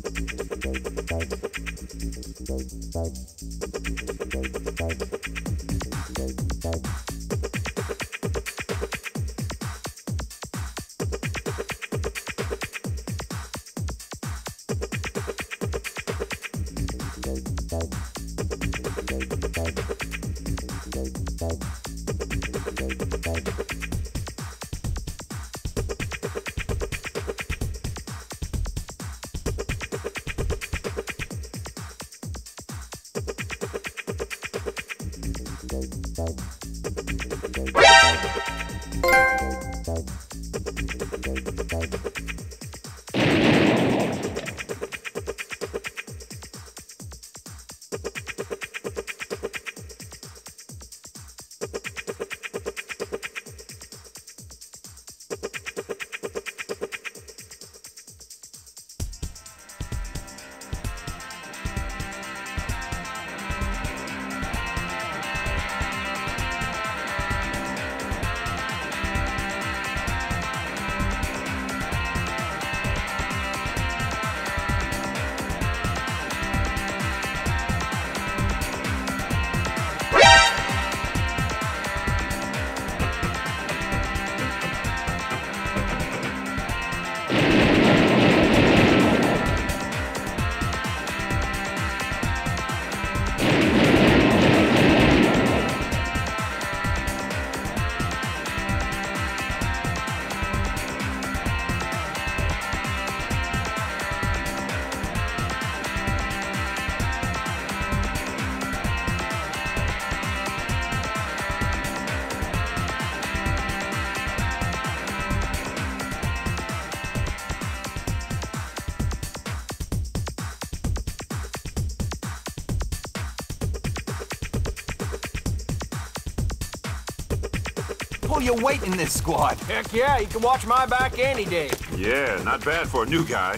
Pull your weight in this squad. Heck yeah, you can watch my back any day. Yeah, not bad for a new guy.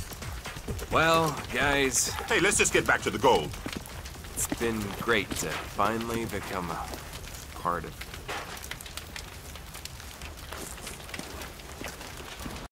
Well, guys, Hey, let's just get back to the gold. it's been great to finally become a part of